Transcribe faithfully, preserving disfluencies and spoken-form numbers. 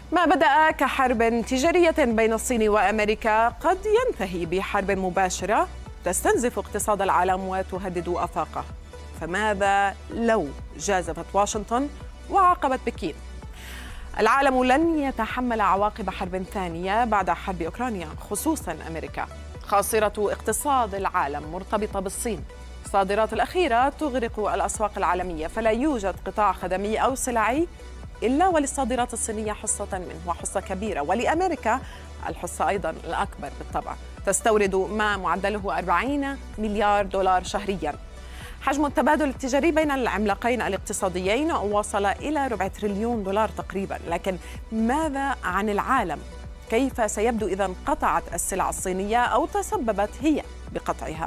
ما بدأ كحرب تجارية بين الصين وأمريكا قد ينتهي بحرب مباشرة تستنزف اقتصاد العالم وتهدد آفاقه. فماذا لو جازفت واشنطن وعاقبت بكين؟ العالم لن يتحمل عواقب حرب ثانية بعد حرب أوكرانيا، خصوصاً أمريكا. خاصرة اقتصاد العالم مرتبطة بالصين. الصادرات الأخيرة تغرق الأسواق العالمية، فلا يوجد قطاع خدمي أو سلعي إلا وللصادرات الصينية حصة منه، وحصة كبيرة، ولأمريكا الحصة أيضاً الأكبر بالطبع. تستورد ما معدله أربعين مليار دولار شهرياً. حجم التبادل التجاري بين العملاقين الاقتصاديين وصل إلى ربع تريليون دولار تقريباً. لكن ماذا عن العالم؟ كيف سيبدو إذا انقطعت السلع الصينية أو تسببت هي بقطعها؟